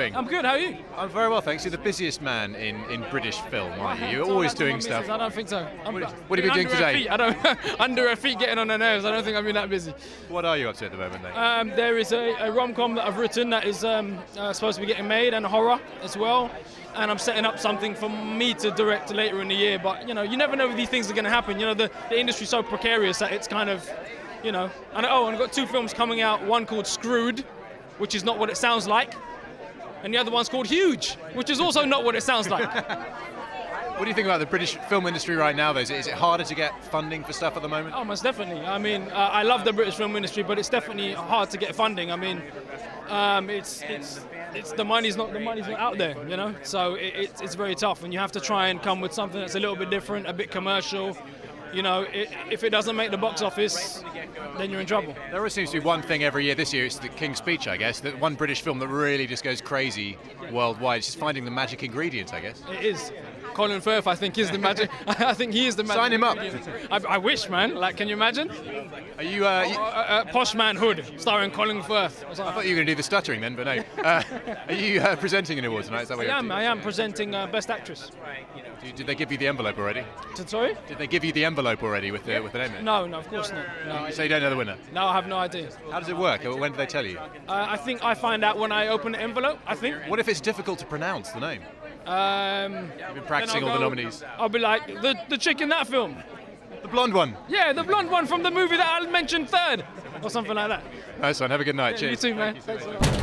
doing? I'm good, how are you? I'm very well, thanks. You're the busiest man in British film, aren't you? You're always doing stuff. I don't think so. What have you been doing today? Under her feet, getting on her nerves. I don't think I've been that busy. What are you up to at the moment, then? There is a rom-com that I've written that is supposed to be getting made, and a horror as well. And I'm setting up something for me to direct later in the year. But, you know, you never know if these things are going to happen. You know, the industry's so precarious that it's kind of, you know. And I've got 2 films coming out, one called Screwed, which is not what it sounds like, and the other one's called Huge, which is also not what it sounds like. What do you think about the British film industry right now, though? Is it harder to get funding for stuff at the moment? Oh, most definitely. I mean, I love the British film industry, but it's definitely hard to get funding. I mean, it's the money's not out there, you know. So it's very tough, and you have to try and come with something that's a little bit different, a bit commercial. You know, if it doesn't make the box office, then you're in trouble. There always seems to be one thing every year. This year it's the King's Speech, I guess. That one British film that really just goes crazy worldwide. It's just finding the magic ingredients, I guess. It is. Colin Firth, I think, is the magic. I think he is the magic. Sign him up. I wish, man. Like, can you imagine? Are you? Posh Man Hood, starring Colin Firth. I thought you were going to do the stuttering then, but no. Are you presenting an award tonight? Is that what I am presenting Best Actress. Did they give you the envelope already? Sorry? Did they give you the envelope already with the name in it? No, of course not. No. So you don't know the winner? No, I have no idea. How does it work? When do they tell you? I think I find out when I open the envelope, I think. What if it's difficult to pronounce the name? You've been practicing all the nominees. I'll be like, the chick in that film. The blonde one? Yeah, the blonde one from the movie that I mentioned third. Or something like that. Nice one. Have a good night. Yeah, Cheers. You too, man. Thanks a lot.